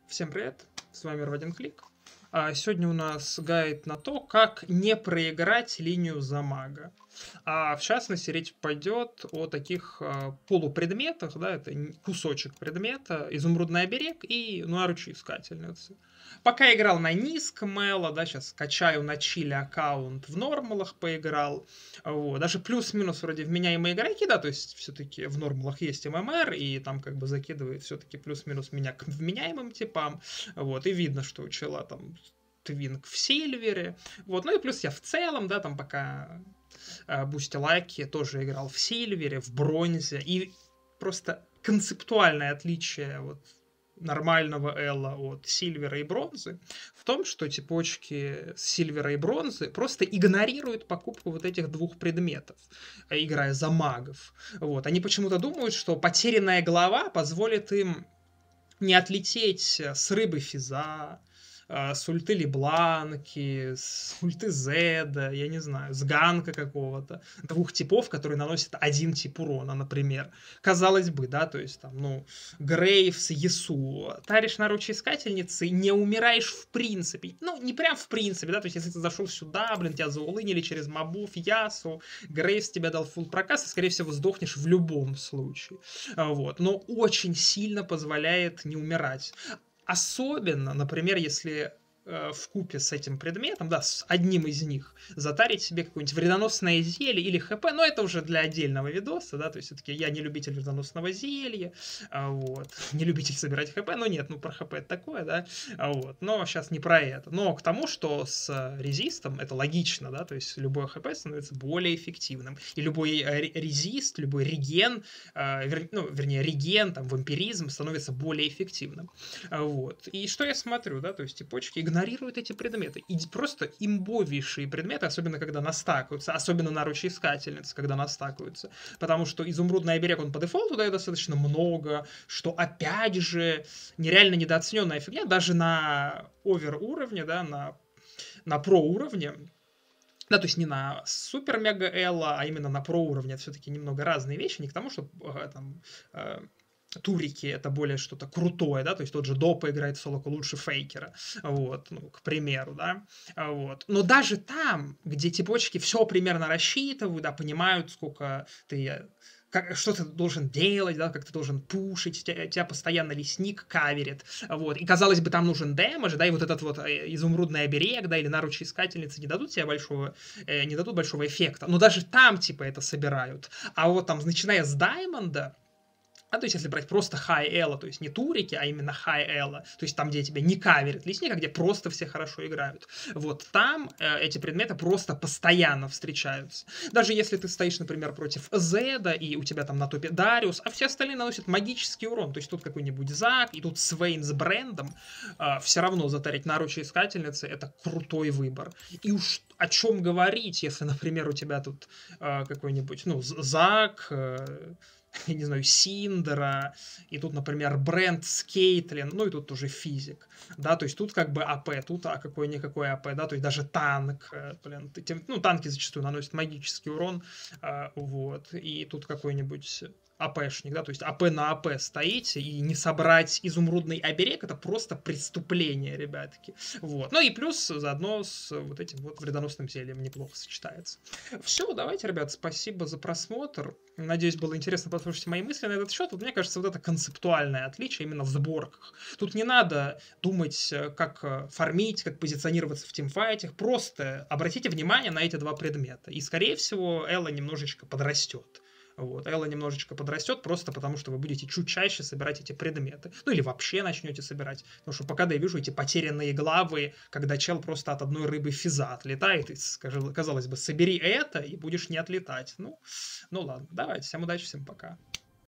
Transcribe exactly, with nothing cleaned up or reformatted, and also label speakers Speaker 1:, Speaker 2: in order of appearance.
Speaker 1: Всем привет, с вами в один клик. А сегодня у нас гайд на то, как не проиграть линию за мага. А в частности, речь пойдет о таких а, полупредметах, да, это н- кусочек предмета, изумрудный оберег и нуаручи-искательницы. Пока играл на низком эло, да, сейчас качаю на чиле аккаунт, в нормалах поиграл, вот. Даже плюс-минус вроде вменяемые игроки, да, то есть все-таки в нормалах есть ММР, и там как бы закидывает все-таки плюс-минус меня к вменяемым типам, вот, и видно, что у чела там твинг в сильвере, вот, ну и плюс я в целом, да, там пока э, Бусти Лаки тоже играл в сильвере, в бронзе, и просто концептуальное отличие вот нормального элла от сильвера и бронзы в том, что типочки сильвера и бронзы просто игнорируют покупку вот этих двух предметов, играя за магов. Вот. Они почему-то думают, что потерянная голова позволит им не отлететь с рыбы Физа, а, с ульты Лебланки, с ульты Зеда, я не знаю, с ганка какого-то. Двух типов, которые наносят один тип урона, например. Казалось бы, да, то есть там, ну, Грейвс, Ясу. Таришь на ручеискательницы, не умираешь в принципе. Ну, не прям в принципе, да, то есть если ты зашел сюда, блин, тебя заулынили через мобов, Ясу, Грейвс тебе дал фулл прокаст, и, скорее всего, сдохнешь в любом случае. А, Вот. Но очень сильно позволяет не умирать. Особенно, например, если э, в купе с этим предметом, да, с одним из них, затарить себе какое-нибудь вредоносное зелье или ХП, но это уже для отдельного видоса, да, то есть все-таки я не любитель вредоносного зелья, а, вот, не любитель собирать ХП, но нет, ну про ХП это такое, да, а, вот, но сейчас не про это, но к тому, что с резистом это логично, да, то есть любое ХП становится более эффективным, и любой э, резист, любой реген, э, вер, ну, вернее, реген, там, вампиризм становится более эффективным. А, Вот. И что я смотрю, да, то есть типочки игнорируют эти предметы. И просто имбовейшие предметы, особенно когда настакаются, особенно наручеискательницы, когда настакаются. Потому что изумрудный оберег, он по дефолту дает достаточно много, что опять же нереально недооцененная фигня, даже на овер уровне, да, на, на про уровне, да, то есть не на супер-мега элла, а именно на про уровне. Это все-таки немного разные вещи. Не к тому, что э, там э, турики это более что-то крутое, да, то есть тот же Допа играет в солоку лучше Фейкера, вот, ну, к примеру, да, а, вот. Но даже там, где типочки все примерно рассчитывают, да, понимают, сколько ты как, что ты должен делать, да, как ты должен пушить, тебя, тебя постоянно лесник каверит, вот, и, казалось бы, там нужен дэмэдж, да, и вот этот вот э, изумрудный оберег, да, или наручи искательницы не дадут тебе большого, э, не дадут большого эффекта, но даже там, типа, это собирают, а вот там, начиная с Даймонда, а то есть, если брать просто high elo, то есть не турики, а именно high elo, то есть там, где тебя не каверит лесник, а где просто все хорошо играют. Вот там э, эти предметы просто постоянно встречаются. Даже если ты стоишь, например, против Зеда, и у тебя там на топе Дариус, а все остальные наносят магический урон, то есть тут какой-нибудь Зак, и тут Свейн с брендом, э, все равно затарить наручи искательницы — это крутой выбор. И уж о чем говорить, если, например, у тебя тут э, какой-нибудь, ну, Зак, э, я не знаю, Синдера, и тут, например, бренд Скейтлин, ну и тут тоже физик, да, то есть тут как бы АП, тут а какой-никакой АП, да, то есть даже танк, э, блин, тем, ну, танки зачастую наносят магический урон, а, вот, и тут какой-нибудь АПшник, да, то есть АП на АП стоите, и не собрать изумрудный оберег — это просто преступление, ребятки, вот, ну и плюс заодно с вот этим вот вредоносным зельем неплохо сочетается. Все, давайте, ребят, спасибо за просмотр. Надеюсь, было интересно послушать мои мысли на этот счет. Вот мне кажется, вот это концептуальное отличие именно в сборках. Тут не надо думать, э, как э, фармить, как позиционироваться в тимфайтах. Просто обратите внимание на эти два предмета. И, скорее всего, Элла немножечко подрастет. Вот. Элла немножечко подрастет просто потому, что вы будете чуть чаще собирать эти предметы. Ну или вообще начнете собирать. Потому что пока да я вижу эти потерянные главы, когда чел просто от одной рыбы Физа отлетает, и, скажи, казалось бы, собери это, и будешь не отлетать. Ну, ну ладно, давайте, всем удачи, всем пока.